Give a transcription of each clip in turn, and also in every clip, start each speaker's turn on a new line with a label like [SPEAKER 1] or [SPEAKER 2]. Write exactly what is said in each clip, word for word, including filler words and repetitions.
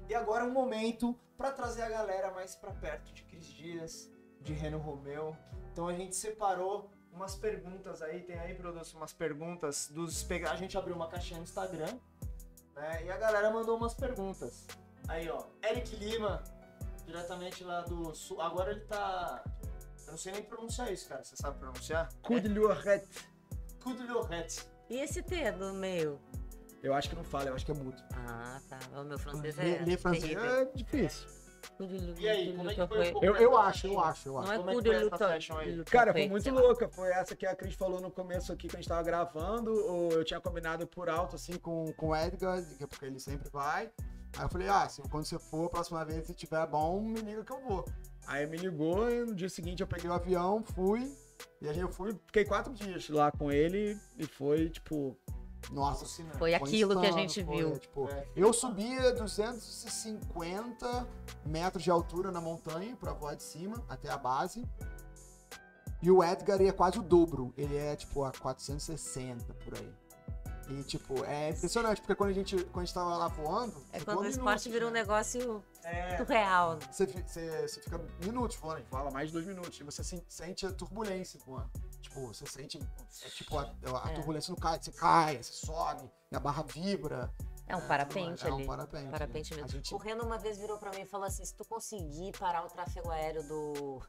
[SPEAKER 1] E agora é um momento para trazer a galera mais para perto de Cris Dias, de Reno Romeu. Então a gente separou umas perguntas aí, tem aí, produção, umas perguntas dos... A gente abriu uma caixinha no Instagram, né? E a galera mandou umas perguntas. Aí, ó, Eric Lima, diretamente lá do Sul. Agora ele tá... Eu não sei nem pronunciar isso, cara. Você sabe pronunciar?
[SPEAKER 2] Cudlioret.
[SPEAKER 1] Cudlioret.
[SPEAKER 3] E esse T do meio?
[SPEAKER 2] Eu acho que não fala, eu acho que é mudo.
[SPEAKER 3] Ah, tá. O meu francês
[SPEAKER 2] Lê,
[SPEAKER 3] é
[SPEAKER 2] lê francês
[SPEAKER 3] terrível.
[SPEAKER 2] é difícil.
[SPEAKER 1] E aí, como é que foi?
[SPEAKER 2] Eu, eu acho, eu acho, eu acho.
[SPEAKER 3] Não é
[SPEAKER 1] Como é que
[SPEAKER 3] cu de
[SPEAKER 1] foi essa
[SPEAKER 3] luta.
[SPEAKER 1] fashion aí?
[SPEAKER 2] Cara, foi muito louca. Foi essa que a Cris falou no começo aqui, que a gente tava gravando. Ou eu tinha combinado por alto, assim, com, com o Edgar, que é porque ele sempre vai. Aí eu falei, ah, se, quando você for, a próxima vez, se tiver bom, me liga que eu vou. Aí me ligou e no dia seguinte eu peguei o avião, fui. E aí eu fui, fiquei quatro dias lá com ele e foi, tipo... Nossa,
[SPEAKER 1] Alucinante.
[SPEAKER 3] Foi aquilo
[SPEAKER 2] insano,
[SPEAKER 3] que a gente
[SPEAKER 2] foi,
[SPEAKER 3] viu.
[SPEAKER 2] tipo,
[SPEAKER 1] É.
[SPEAKER 2] eu subia duzentos e cinquenta metros de altura na montanha pra voar de cima até a base. E o Edgar é quase o dobro. Ele é tipo a quatrocentos e sessenta por aí. E tipo, é impressionante, porque quando a gente, quando a gente tava lá voando.
[SPEAKER 3] É
[SPEAKER 2] você
[SPEAKER 3] quando
[SPEAKER 2] voa
[SPEAKER 3] o esporte
[SPEAKER 2] minutos,
[SPEAKER 3] vira um
[SPEAKER 2] né?
[SPEAKER 3] negócio
[SPEAKER 1] É.
[SPEAKER 3] surreal. né?
[SPEAKER 2] Você, fi- você, você fica minutos voando, a gente fala mais de dois minutos. E você sen- sente a turbulência voando. Tipo, você sente é, tipo, a, a
[SPEAKER 3] É.
[SPEAKER 2] turbulência no kite, você cai, você sobe, e a barra vibra.
[SPEAKER 3] É um parapente
[SPEAKER 2] é,
[SPEAKER 3] ali.
[SPEAKER 2] É um parapente.
[SPEAKER 3] Parapente
[SPEAKER 2] A
[SPEAKER 3] mesmo.
[SPEAKER 2] gente-
[SPEAKER 3] O Reno uma vez virou pra mim e falou assim: se tu conseguir parar o tráfego aéreo do.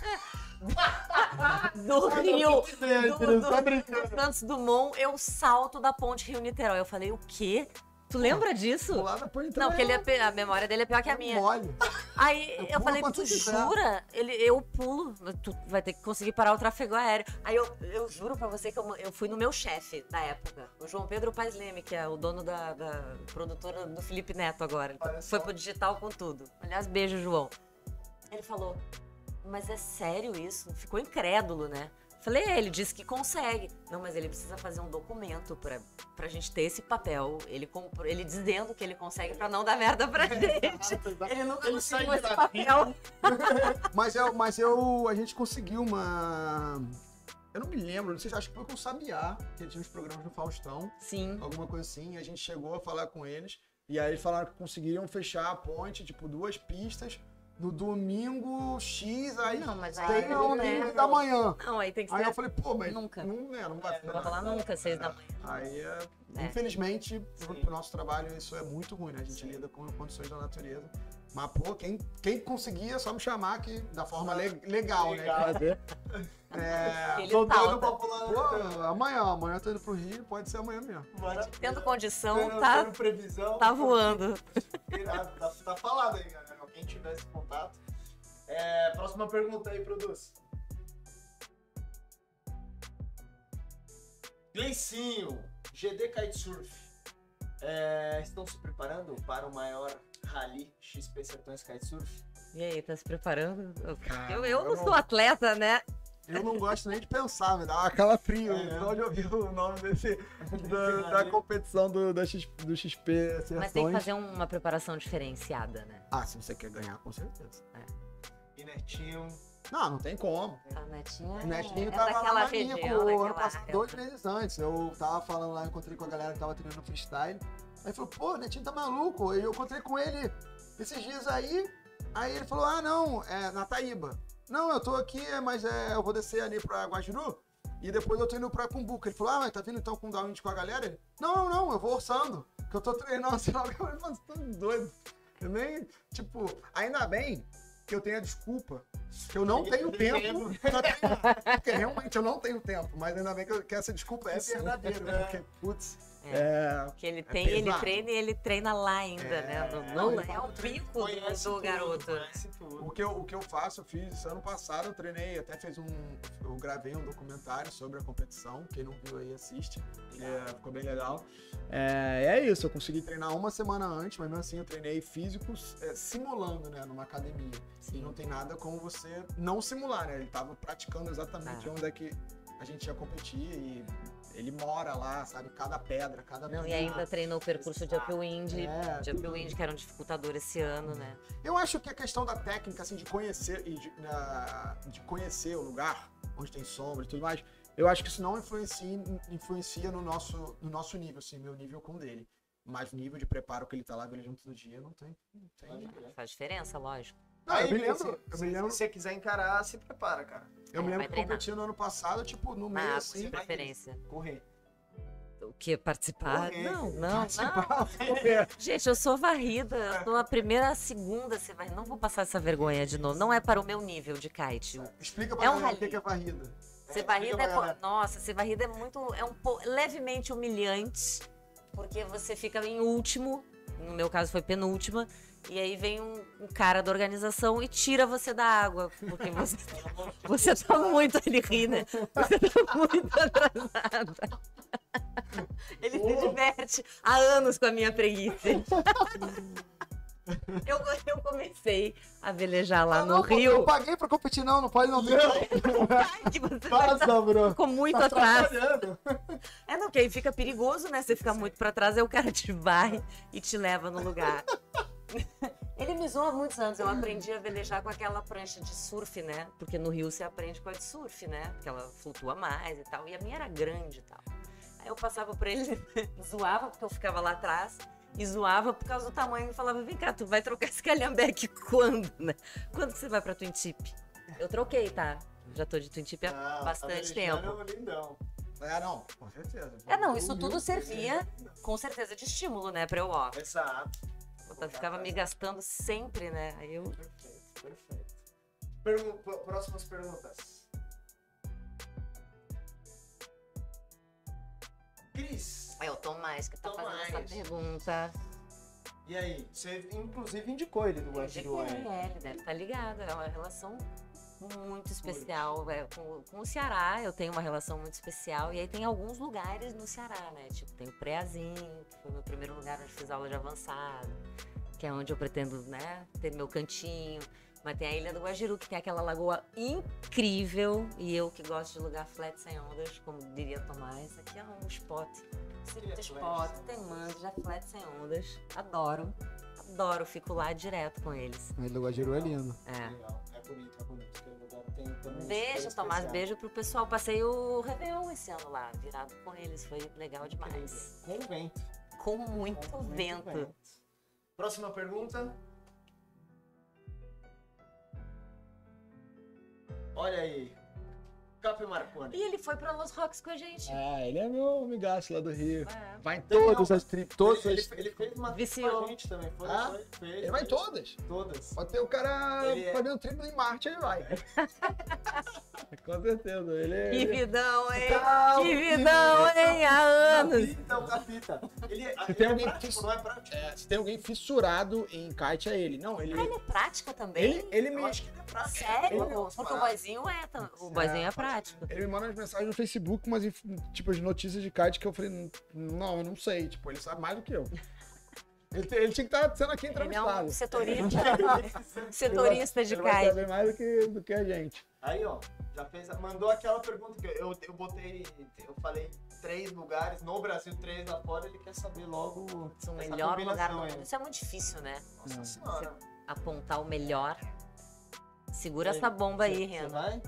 [SPEAKER 3] do Rio. Do, do, do Santos Dumont, eu salto da ponte Rio-Niterói. Eu falei, o quê? Tu lembra disso?
[SPEAKER 2] Pular da ponte
[SPEAKER 3] Não, porque ele é pe- a memória dele é pior que a minha.
[SPEAKER 2] Mole.
[SPEAKER 3] Aí
[SPEAKER 2] Eu
[SPEAKER 3] eu,
[SPEAKER 2] pulo
[SPEAKER 3] falei,
[SPEAKER 2] quando
[SPEAKER 3] tu
[SPEAKER 2] tu quiser.
[SPEAKER 3] jura? Ele, eu pulo, tu vai ter que conseguir parar o tráfego aéreo. Aí eu, eu juro pra você que eu, eu fui no meu chefe da época, o João Pedro Paes Leme, que é o dono da, da produtora do Felipe Neto agora. Ele
[SPEAKER 1] Olha
[SPEAKER 3] foi
[SPEAKER 1] só.
[SPEAKER 3] pro digital com tudo. Aliás, beijo, João. Ele falou, mas é sério isso? Ficou incrédulo, né? Falei, é, ele disse que consegue. Não, mas ele precisa fazer um documento pra, pra gente ter esse papel. Ele, comprou, ele dizendo que ele consegue pra não dar merda pra gente. Ele nunca
[SPEAKER 1] Ele sai
[SPEAKER 3] conseguiu
[SPEAKER 1] de
[SPEAKER 3] esse
[SPEAKER 1] lá.
[SPEAKER 3] papel.
[SPEAKER 2] Mas, eu, mas eu, a gente conseguiu uma... Eu não me lembro, não sei, acho que foi com o Sabiá, que ele tinha uns programas no Faustão,
[SPEAKER 3] Sim.
[SPEAKER 2] alguma coisa assim, e a gente chegou a falar com eles, e aí eles falaram que conseguiriam fechar a ponte, tipo, duas pistas, no domingo X, aí
[SPEAKER 3] Não, mas aí
[SPEAKER 2] tem
[SPEAKER 3] não, né?
[SPEAKER 2] seis da manhã.
[SPEAKER 3] Não, aí tem que
[SPEAKER 2] Aí
[SPEAKER 3] ser.
[SPEAKER 2] eu falei, pô, mas
[SPEAKER 3] Nunca.
[SPEAKER 2] não, é, não vai
[SPEAKER 3] Não vai rolar nunca, seis da manhã.
[SPEAKER 2] Aí, é,
[SPEAKER 3] É.
[SPEAKER 2] infelizmente, pro,
[SPEAKER 1] Sim.
[SPEAKER 2] pro nosso trabalho, isso é muito ruim, né? A gente
[SPEAKER 1] Sim.
[SPEAKER 2] lida com condições da natureza. Mas, pô, quem, quem conseguir é só me chamar que, da forma le- legal,
[SPEAKER 1] Legal.
[SPEAKER 2] né? Fazer. É,
[SPEAKER 3] Ele
[SPEAKER 1] Tô doido
[SPEAKER 3] salta.
[SPEAKER 1] pra pular.
[SPEAKER 2] pô, amanhã, amanhã eu tô indo pro Rio, pode ser amanhã mesmo.
[SPEAKER 1] Maravilha.
[SPEAKER 3] Tendo condição,
[SPEAKER 1] Tendo-
[SPEAKER 3] tá,
[SPEAKER 1] tendo previsão.
[SPEAKER 3] tá voando.
[SPEAKER 1] Irado, tá, tá falado aí, galera. Quem tiver esse contato. É, próxima pergunta aí, produz. Gleicinho, G D Kitesurf. É, estão se preparando para o maior rally X P Sertões Kitesurf?
[SPEAKER 3] E aí, tá se preparando?
[SPEAKER 2] Cara,
[SPEAKER 3] Eu, eu não
[SPEAKER 2] eu
[SPEAKER 3] sou
[SPEAKER 2] não-
[SPEAKER 3] atleta, né?
[SPEAKER 2] Eu não gosto nem de pensar, me dá uma calafrio.
[SPEAKER 1] É.
[SPEAKER 2] Só de ouvir o nome desse, da, da competição do, da X, do X P Sertões.
[SPEAKER 3] Mas tem que fazer uma preparação diferenciada, né?
[SPEAKER 2] Ah, se você quer ganhar, com certeza.
[SPEAKER 1] E Netinho.
[SPEAKER 2] Não, não tem como.
[SPEAKER 3] A netinha
[SPEAKER 2] O Netinho
[SPEAKER 3] é
[SPEAKER 2] tava
[SPEAKER 3] daquela
[SPEAKER 2] lá na
[SPEAKER 3] região,
[SPEAKER 2] Nico ano
[SPEAKER 3] daquela
[SPEAKER 2] passado,
[SPEAKER 3] área.
[SPEAKER 2] dois meses antes. Eu tava falando lá, encontrei com a galera que tava treinando freestyle. Aí falou, pô, o Netinho tá maluco. Aí eu encontrei com ele esses dias aí. Aí ele falou, ah, não, é na Taíba. Não, eu tô aqui, mas é, eu vou descer ali pra Guajuru. E depois eu tô indo pra Cumbuca. Ele falou, ah, mas tá vindo então com o downwind com a galera? Ele, não, não, não, eu vou orçando. Que eu tô treinando, sei lá. Eu falei, mano, você tá doido. Eu nem, tipo, ainda bem que eu tenho a desculpa que eu não tenho tempo pra treinar. Porque realmente eu não tenho tempo. Mas ainda bem que, eu- que essa desculpa é verdadeira. Né? Porque, putz,
[SPEAKER 3] É.
[SPEAKER 2] é...
[SPEAKER 3] Que ele
[SPEAKER 2] É
[SPEAKER 3] tem, ele
[SPEAKER 2] pesado.
[SPEAKER 3] treina e ele treina lá ainda,
[SPEAKER 2] É,
[SPEAKER 3] né? No,
[SPEAKER 2] não,
[SPEAKER 3] no-
[SPEAKER 2] ele
[SPEAKER 3] é o pico do,
[SPEAKER 1] Conhece
[SPEAKER 3] do
[SPEAKER 1] tudo,
[SPEAKER 3] garoto.
[SPEAKER 1] Conhece tudo.
[SPEAKER 2] O que, eu, o que eu faço, eu fiz ano passado, eu treinei, até fiz um. Eu gravei um documentário sobre a competição. Quem não viu aí, assiste. É, ficou bem legal. É, é isso, eu consegui treinar uma semana antes, mas mesmo assim eu treinei físicos é, simulando, né, numa academia. E não tem nada como você não simular, né? Ele tava praticando exatamente
[SPEAKER 3] Ah.
[SPEAKER 2] onde é que a gente ia competir e ele mora lá, sabe? Cada pedra, cada
[SPEAKER 3] Não, e
[SPEAKER 2] pedra.
[SPEAKER 3] ainda treinou o percurso de upwind,
[SPEAKER 2] É,
[SPEAKER 3] de
[SPEAKER 2] tudo.
[SPEAKER 3] upwind, que era um dificultador esse ano, né?
[SPEAKER 2] Eu acho que a questão da técnica, assim, de conhecer e de, na- de conhecer o lugar, onde tem sombra e tudo mais, eu acho que isso não influencia, influencia no, nosso, no nosso nível, assim, meu nível com o dele. Mas o nível de preparo que ele tá lá velejando todo dia, não tem. Não tem.
[SPEAKER 3] Faz diferença, lógico.
[SPEAKER 2] Não, eu
[SPEAKER 1] Aí,
[SPEAKER 2] me lembro,
[SPEAKER 1] se,
[SPEAKER 2] eu
[SPEAKER 1] se,
[SPEAKER 2] me lembro,
[SPEAKER 1] se você quiser encarar, se prepara, cara.
[SPEAKER 2] eu me
[SPEAKER 3] É,
[SPEAKER 2] lembro
[SPEAKER 3] vai
[SPEAKER 2] que
[SPEAKER 3] treinar.
[SPEAKER 2] competi no ano passado, tipo, no meio
[SPEAKER 3] Ah,
[SPEAKER 2] assim.
[SPEAKER 3] de preferência.
[SPEAKER 1] Correr.
[SPEAKER 3] O que? Participar?
[SPEAKER 1] Correr.
[SPEAKER 3] Não, não, não.
[SPEAKER 2] Participar.
[SPEAKER 3] Gente, eu sou varrida. Eu sou a primeira, a segunda. Você vai... Não vou passar essa vergonha de novo. Não é para o meu nível de kite.
[SPEAKER 2] Explica pra
[SPEAKER 3] É um
[SPEAKER 2] galera o que
[SPEAKER 3] rally.
[SPEAKER 2] que é varrida.
[SPEAKER 3] Ser
[SPEAKER 1] É,
[SPEAKER 3] varrida
[SPEAKER 1] explica
[SPEAKER 3] é.
[SPEAKER 1] pra
[SPEAKER 3] co-
[SPEAKER 1] galera.
[SPEAKER 3] Nossa, ser varrida é muito. É um pouco levemente humilhante. Porque você fica em último. No meu caso foi penúltima. E aí vem um, um cara da organização e tira você da água. Porque você, você tá muito. Ele ri, né? Você tá muito atrasada. Ele se diverte há anos com a minha preguiça. Eu, eu comecei a velejar lá
[SPEAKER 2] Ah,
[SPEAKER 3] no
[SPEAKER 2] não, pô,
[SPEAKER 3] Rio.
[SPEAKER 2] eu paguei pra competir, não, não pode não.
[SPEAKER 3] Ai, que você vai
[SPEAKER 1] Passa,
[SPEAKER 3] estar-
[SPEAKER 1] bro.
[SPEAKER 3] ficou muito
[SPEAKER 1] Tá
[SPEAKER 3] atrás.
[SPEAKER 1] atrapalhando.
[SPEAKER 3] É, não, que aí fica perigoso, né? Você fica muito pra trás, aí o cara te varre e te leva no lugar. Ele me zoou há muitos anos. Eu aprendi a velejar com aquela prancha de surf, né? Porque no Rio você aprende com a de surf, né? Porque ela flutua mais e tal. E a minha era grande e tal. Aí eu passava por ele, zoava, porque eu ficava lá atrás. E zoava por causa do tamanho. E falava, vem cá, tu vai trocar esse calhambeque quando, né? Quando que você vai pra Twin Tip? Eu troquei, tá? Já tô de Twin Tip há
[SPEAKER 1] Ah, tá
[SPEAKER 3] bastante
[SPEAKER 1] velejando,
[SPEAKER 3] tempo.
[SPEAKER 1] é um lindão.
[SPEAKER 2] É, não, com certeza.
[SPEAKER 3] É, não, isso tudo servia, com certeza, de estímulo, né? Pra eu, ó.
[SPEAKER 1] Exato.
[SPEAKER 3] Eu ficava me gastando sempre, né? Aí eu.
[SPEAKER 1] Perfeito, perfeito. Pergu- p- próximas perguntas. Cris,
[SPEAKER 3] É o Tom Mais que tá
[SPEAKER 1] Tom
[SPEAKER 3] fazendo essa
[SPEAKER 1] Mais.
[SPEAKER 3] pergunta.
[SPEAKER 1] e aí? Você inclusive indicou ele do Guajiru,
[SPEAKER 3] É,
[SPEAKER 1] né?
[SPEAKER 3] ele deve estar ligado. É uma relação muito especial. É, com, com o Ceará, eu tenho uma relação muito especial. E aí tem alguns lugares no Ceará, né? Tipo, tem o Preazinho, que foi o meu primeiro lugar onde fiz aula de avançado, que é onde eu pretendo, né, ter meu cantinho. Mas tem a Ilha do Guajiru, que tem aquela lagoa incrível. E eu que gosto de lugar flat sem ondas, como diria Tomás, aqui é um spot. Circuito
[SPEAKER 1] é
[SPEAKER 3] spot,
[SPEAKER 1] flat?
[SPEAKER 3] tem manja, flat sem ondas. Adoro. Adoro, fico lá direto com eles.
[SPEAKER 2] Ele do Guajiru é lindo.
[SPEAKER 3] É.
[SPEAKER 1] Legal, é bonito, é bonito. Aquele lugar tem também
[SPEAKER 3] Beijo,
[SPEAKER 1] esse
[SPEAKER 3] Tomás.
[SPEAKER 1] especial.
[SPEAKER 3] Beijo pro pessoal. Passei o Réveillon esse ano lá, virado com eles. Foi legal demais.
[SPEAKER 1] Com vento.
[SPEAKER 3] Com muito
[SPEAKER 1] Com muito
[SPEAKER 3] vento.
[SPEAKER 1] Próxima pergunta. Olha aí. Cape Marconi.
[SPEAKER 3] E ele foi pra Los Rocks com a gente.
[SPEAKER 2] É, ele é meu amigaço lá do Rio.
[SPEAKER 3] É.
[SPEAKER 2] Vai em
[SPEAKER 1] Legal.
[SPEAKER 2] todas as trips, todas
[SPEAKER 1] ele,
[SPEAKER 2] as
[SPEAKER 1] ele, ele fez uma trip
[SPEAKER 3] Viciou.
[SPEAKER 1] com a gente também. Foi,
[SPEAKER 2] Ah?
[SPEAKER 1] foi, fez,
[SPEAKER 2] Ele vai em
[SPEAKER 1] fez.
[SPEAKER 2] todas.
[SPEAKER 1] Todas.
[SPEAKER 2] Pode ter o cara
[SPEAKER 1] Ele é-
[SPEAKER 2] fazendo triplo em Marte, ele vai. Com certeza, ele é...
[SPEAKER 3] Que vidão, hein?
[SPEAKER 1] Não,
[SPEAKER 3] Que vidão, hein? Há anos.
[SPEAKER 1] Capita, o capita. Ele, é-
[SPEAKER 2] Se
[SPEAKER 1] ele
[SPEAKER 2] tem
[SPEAKER 1] é
[SPEAKER 2] alguém
[SPEAKER 1] prático,
[SPEAKER 2] que-
[SPEAKER 1] não é prático?
[SPEAKER 2] É, se tem alguém fissurado em kite, é ele. Não, ele...
[SPEAKER 3] Ah, ele é prática também?
[SPEAKER 2] Ele, ele,
[SPEAKER 1] Eu
[SPEAKER 2] me,
[SPEAKER 1] acho que ele é prático.
[SPEAKER 3] Sério?
[SPEAKER 1] Ele-
[SPEAKER 3] Porque o boizinho é, tam- o boizinho é prático.
[SPEAKER 2] ele me manda umas mensagens no Facebook, umas inf- tipo de notícias de kite que eu falei, não, eu não sei. Tipo, ele sabe mais do que eu. Ele, te- ele tinha que estar sendo aqui
[SPEAKER 3] Ele é
[SPEAKER 2] entrevistado.
[SPEAKER 3] um setorista, setorista de
[SPEAKER 2] Ele vai
[SPEAKER 3] kite.
[SPEAKER 2] saber mais do que, do que a gente.
[SPEAKER 1] Aí, ó, já fez, a- mandou aquela pergunta que eu, eu botei, eu falei três lugares no Brasil, três lá fora, ele quer saber logo
[SPEAKER 3] O
[SPEAKER 1] essa
[SPEAKER 3] melhor lugar
[SPEAKER 1] combinação
[SPEAKER 3] do
[SPEAKER 1] aí.
[SPEAKER 3] mundo. Isso é muito difícil, né?
[SPEAKER 1] Nossa senhora.
[SPEAKER 3] Apontar o melhor. Segura
[SPEAKER 1] E aí,
[SPEAKER 3] essa bomba aí,
[SPEAKER 1] Você
[SPEAKER 3] Renan.
[SPEAKER 1] vai?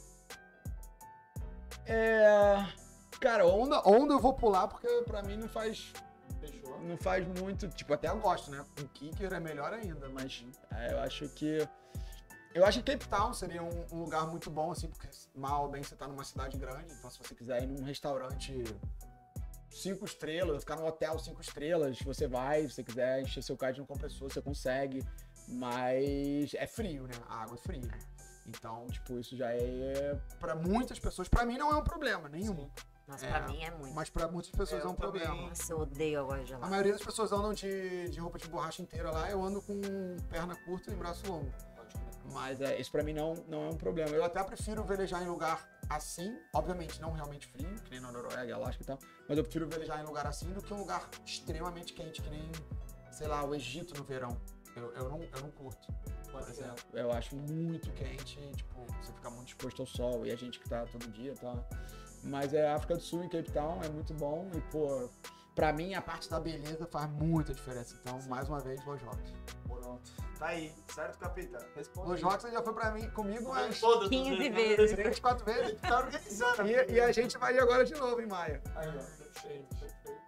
[SPEAKER 2] É... Cara, onda, onda eu vou pular porque pra mim não faz,
[SPEAKER 1] Fechou.
[SPEAKER 2] não faz muito. Tipo, até eu gosto, né? Com kicker é melhor ainda, mas é, eu acho que. Eu acho que Cape Town seria um, um lugar muito bom, assim, porque mal ou bem você tá numa cidade grande, então se você quiser ir num restaurante cinco estrelas, ficar num hotel cinco estrelas, você vai, se você quiser encher seu kite no compressor, você consegue, mas é frio, né? A água é fria. Então, tipo, isso já é, pra muitas pessoas, pra mim não é um problema nenhum,
[SPEAKER 3] Nossa,
[SPEAKER 2] É,
[SPEAKER 3] pra mim é muito.
[SPEAKER 2] mas pra muitas pessoas
[SPEAKER 1] É,
[SPEAKER 2] é,
[SPEAKER 1] eu
[SPEAKER 2] um
[SPEAKER 1] também.
[SPEAKER 2] problema.
[SPEAKER 3] Nossa, eu odeio água
[SPEAKER 2] A
[SPEAKER 3] gelada.
[SPEAKER 2] maioria das pessoas andam de, de roupa de borracha inteira lá, eu ando com perna curta e braço longo. Mas é, isso pra mim não, não é um problema. Eu até prefiro velejar em lugar assim, obviamente não realmente frio, que nem na Noruega, Alasca e tal, mas eu prefiro velejar em lugar assim do que um lugar extremamente quente, que nem, sei lá, o Egito no verão. Eu, eu, não, eu não curto, por exemplo. Eu acho muito quente, tipo, você fica muito exposto ao sol, e a gente que tá todo dia, tá? Mas é África do Sul em Cape Town, é muito bom, e pô, pra mim a parte da beleza faz muita diferença. Então, mais uma vez, Los Rocks.
[SPEAKER 1] Pronto. Tá aí, certo, capita? Responde.
[SPEAKER 2] Los Rocks já foi pra mim, comigo umas
[SPEAKER 1] Todas,
[SPEAKER 3] quinze
[SPEAKER 1] todas,
[SPEAKER 3] vezes.
[SPEAKER 2] três, quatro vezes.
[SPEAKER 1] Tá organizando.
[SPEAKER 2] E, e a gente vai ir agora de novo em maio.
[SPEAKER 1] Aí, ó, perfeito, perfeito.